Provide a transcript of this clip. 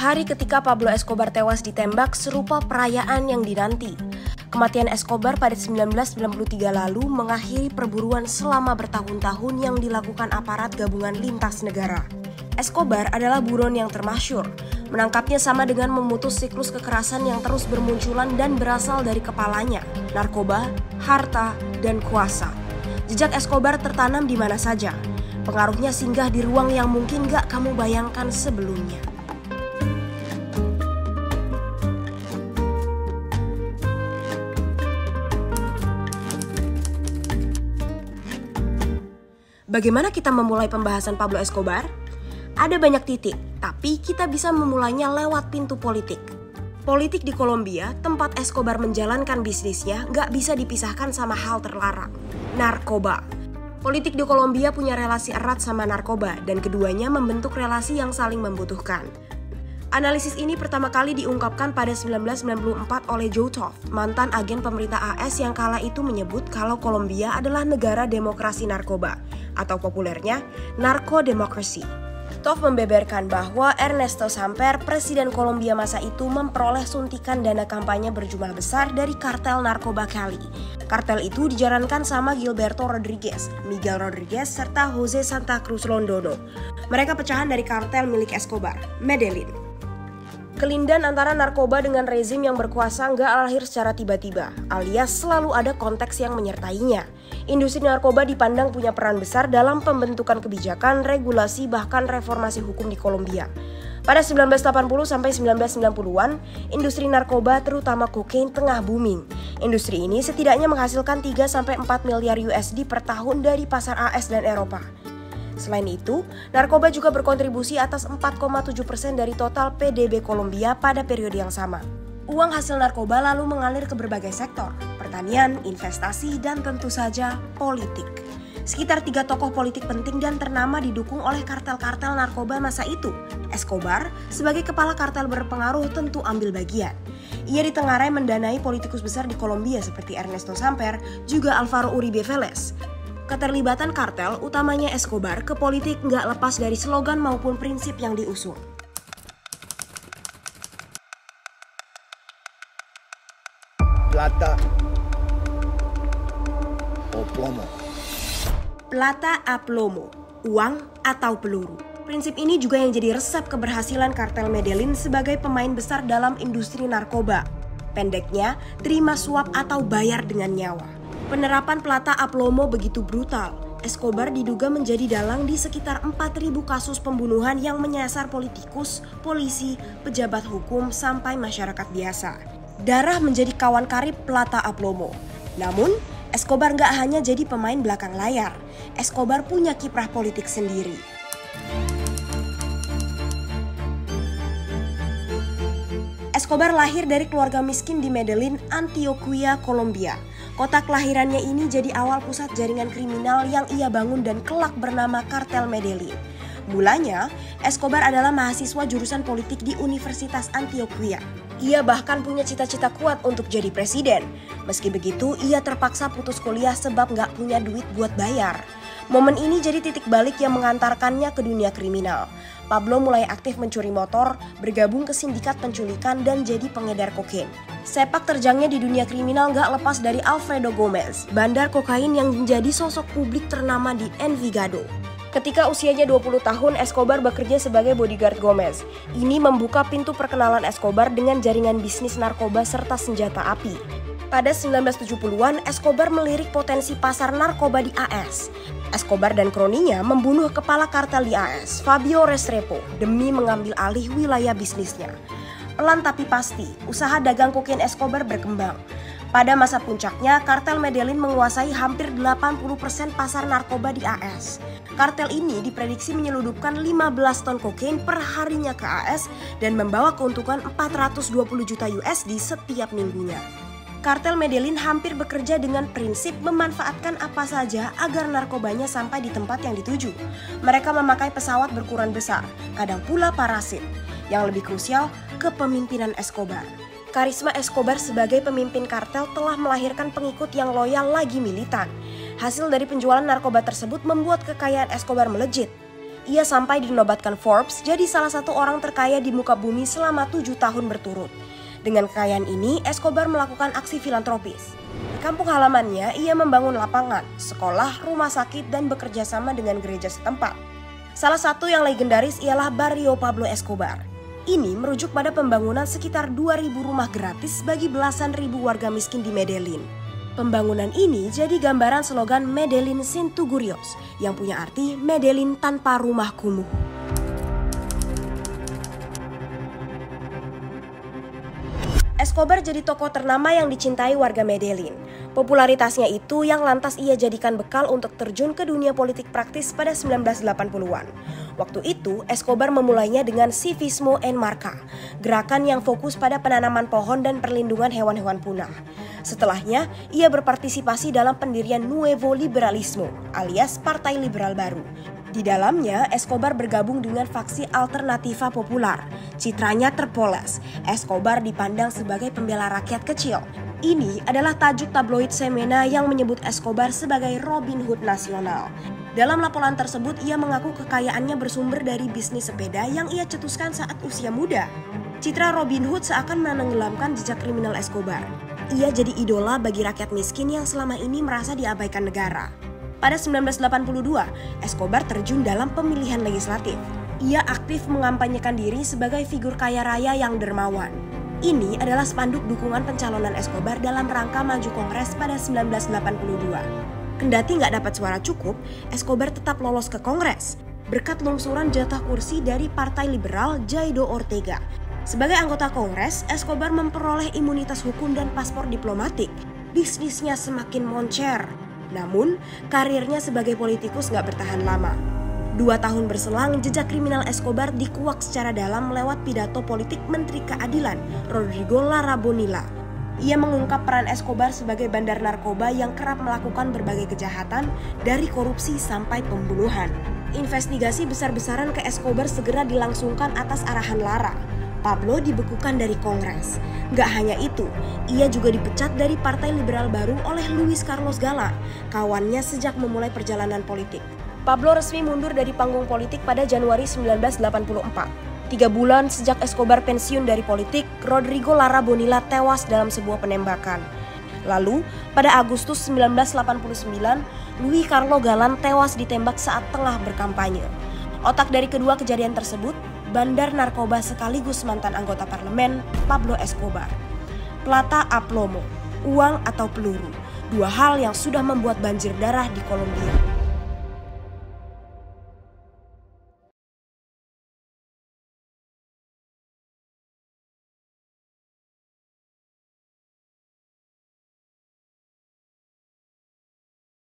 Hari ketika Pablo Escobar tewas ditembak serupa perayaan yang dinanti. Kematian Escobar pada 1993 lalu mengakhiri perburuan selama bertahun-tahun yang dilakukan aparat gabungan lintas negara. Escobar adalah buron yang termasyhur. Menangkapnya sama dengan memutus siklus kekerasan yang terus bermunculan dan berasal dari kepalanya, narkoba, harta, dan kuasa. Jejak Escobar tertanam di mana saja. Pengaruhnya singgah di ruang yang mungkin gak kamu bayangkan sebelumnya. Bagaimana kita memulai pembahasan Pablo Escobar? Ada banyak titik, tapi kita bisa memulainya lewat pintu politik. Politik di Kolombia, tempat Escobar menjalankan bisnisnya, gak bisa dipisahkan sama hal terlarang, narkoba. Politik di Kolombia punya relasi erat sama narkoba, dan keduanya membentuk relasi yang saling membutuhkan. Analisis ini pertama kali diungkapkan pada 1994 oleh Joe Toft, mantan agen pemerintah AS yang kala itu menyebut kalau Kolombia adalah negara demokrasi narkoba, atau populernya narkodemokrasi. Toft membeberkan bahwa Ernesto Samper, presiden Kolombia masa itu, memperoleh suntikan dana kampanye berjumlah besar dari kartel narkoba Cali. Kartel itu dijalankan sama Gilberto Rodriguez, Miguel Rodriguez, serta Jose Santa Cruz Londono. Mereka pecahan dari kartel milik Escobar, Medellin. Kelindan antara narkoba dengan rezim yang berkuasa nggak lahir secara tiba-tiba, alias selalu ada konteks yang menyertainya. Industri narkoba dipandang punya peran besar dalam pembentukan kebijakan, regulasi, bahkan reformasi hukum di Kolombia. Pada 1980 sampai 1990-an, industri narkoba terutama kokain tengah booming. Industri ini setidaknya menghasilkan 3-4 miliar USD per tahun dari pasar AS dan Eropa. Selain itu, narkoba juga berkontribusi atas 4,7% dari total PDB Kolombia pada periode yang sama. Uang hasil narkoba lalu mengalir ke berbagai sektor, pertanian, investasi, dan tentu saja politik. Sekitar 3 tokoh politik penting dan ternama didukung oleh kartel-kartel narkoba masa itu. Escobar, sebagai kepala kartel berpengaruh, tentu ambil bagian. Ia ditengarai mendanai politikus besar di Kolombia seperti Ernesto Samper, juga Alvaro Uribe Vélez. Keterlibatan kartel, utamanya Escobar, ke politik nggak lepas dari slogan maupun prinsip yang diusung. Plata o plomo. Plata a plomo, uang atau peluru. Prinsip ini juga yang jadi resep keberhasilan kartel Medellin sebagai pemain besar dalam industri narkoba. Pendeknya, terima suap atau bayar dengan nyawa. Penerapan plata a plomo begitu brutal. Escobar diduga menjadi dalang di sekitar 4.000 kasus pembunuhan yang menyasar politikus, polisi, pejabat hukum, sampai masyarakat biasa. Darah menjadi kawan karib plata a plomo. Namun, Escobar nggak hanya jadi pemain belakang layar. Escobar punya kiprah politik sendiri. Escobar lahir dari keluarga miskin di Medellin, Antioquia, Kolombia. Kota kelahirannya ini jadi awal pusat jaringan kriminal yang ia bangun dan kelak bernama Kartel Medellin. Mulanya, Escobar adalah mahasiswa jurusan politik di Universitas Antioquia. Ia bahkan punya cita-cita kuat untuk jadi presiden. Meski begitu, ia terpaksa putus kuliah sebab nggak punya duit buat bayar. Momen ini jadi titik balik yang mengantarkannya ke dunia kriminal. Pablo mulai aktif mencuri motor, bergabung ke sindikat penculikan, dan jadi pengedar kokain. Sepak terjangnya di dunia kriminal gak lepas dari Alfredo Gomez, bandar kokain yang menjadi sosok publik ternama di Envigado. Ketika usianya 20 tahun, Escobar bekerja sebagai bodyguard Gomez. Ini membuka pintu perkenalan Escobar dengan jaringan bisnis narkoba serta senjata api. Pada 1970-an, Escobar melirik potensi pasar narkoba di AS. Escobar dan kroninya membunuh kepala kartel di AS, Fabio Restrepo, demi mengambil alih wilayah bisnisnya. Pelan tapi pasti, usaha dagang kokain Escobar berkembang. Pada masa puncaknya, kartel Medellin menguasai hampir 80% pasar narkoba di AS. Kartel ini diprediksi menyeludupkan 15 ton kokain per harinya ke AS dan membawa keuntungan 420 juta USD setiap minggunya. Kartel Medellin hampir bekerja dengan prinsip memanfaatkan apa saja agar narkobanya sampai di tempat yang dituju. Mereka memakai pesawat berukuran besar, kadang pula parasit. Yang lebih krusial, kepemimpinan Escobar. Karisma Escobar sebagai pemimpin kartel telah melahirkan pengikut yang loyal lagi militan. Hasil dari penjualan narkoba tersebut membuat kekayaan Escobar melejit. Ia sampai dinobatkan Forbes jadi salah satu orang terkaya di muka bumi selama 7 tahun berturut. Dengan kekayaan ini, Escobar melakukan aksi filantropis. Di kampung halamannya, ia membangun lapangan, sekolah, rumah sakit, dan bekerja sama dengan gereja setempat. Salah satu yang legendaris ialah Barrio Pablo Escobar. Ini merujuk pada pembangunan sekitar 2.000 rumah gratis bagi belasan ribu warga miskin di Medellin. Pembangunan ini jadi gambaran slogan Medellin Sin Tugurios yang punya arti Medellin tanpa rumah kumuh. Escobar jadi tokoh ternama yang dicintai warga Medellin. Popularitasnya itu yang lantas ia jadikan bekal untuk terjun ke dunia politik praktis pada 1980-an. Waktu itu, Escobar memulainya dengan Civismo en Marca, gerakan yang fokus pada penanaman pohon dan perlindungan hewan-hewan punah. Setelahnya, ia berpartisipasi dalam pendirian Nuevo Liberalismo, alias Partai Liberal Baru. Di dalamnya, Escobar bergabung dengan faksi Alternativa Popular. Citranya terpoles. Escobar dipandang sebagai pembela rakyat kecil. Ini adalah tajuk tabloid Semana yang menyebut Escobar sebagai Robin Hood nasional. Dalam laporan tersebut, ia mengaku kekayaannya bersumber dari bisnis sepeda yang ia cetuskan saat usia muda. Citra Robin Hood seakan menenggelamkan jejak kriminal Escobar. Ia jadi idola bagi rakyat miskin yang selama ini merasa diabaikan negara. Pada 1982, Escobar terjun dalam pemilihan legislatif. Ia aktif mengampanyekan diri sebagai figur kaya raya yang dermawan. Ini adalah spanduk dukungan pencalonan Escobar dalam rangka maju Kongres pada 1982. Kendati nggak dapat suara cukup, Escobar tetap lolos ke Kongres berkat lungsuran jatah kursi dari Partai Liberal Jaido Ortega. Sebagai anggota Kongres, Escobar memperoleh imunitas hukum dan paspor diplomatik. Bisnisnya semakin moncer. Namun, karirnya sebagai politikus nggak bertahan lama. 2 tahun berselang, jejak kriminal Escobar dikuak secara dalam lewat pidato politik Menteri Keadilan, Rodrigo Lara Bonilla. Ia mengungkap peran Escobar sebagai bandar narkoba yang kerap melakukan berbagai kejahatan, dari korupsi sampai pembunuhan. Investigasi besar-besaran ke Escobar segera dilangsungkan atas arahan Lara. Pablo dibekukan dari Kongres. Gak hanya itu, ia juga dipecat dari Partai Liberal Baru oleh Luis Carlos Galán, kawannya sejak memulai perjalanan politik. Pablo resmi mundur dari panggung politik pada Januari 1984. 3 bulan sejak Escobar pensiun dari politik, Rodrigo Lara Bonilla tewas dalam sebuah penembakan. Lalu, pada Agustus 1989, Luis Carlos Galán tewas ditembak saat tengah berkampanye. Otak dari kedua kejadian tersebut, bandar narkoba sekaligus mantan anggota parlemen Pablo Escobar. Plata a plomo, uang atau peluru, 2 hal yang sudah membuat banjir darah di Kolombia.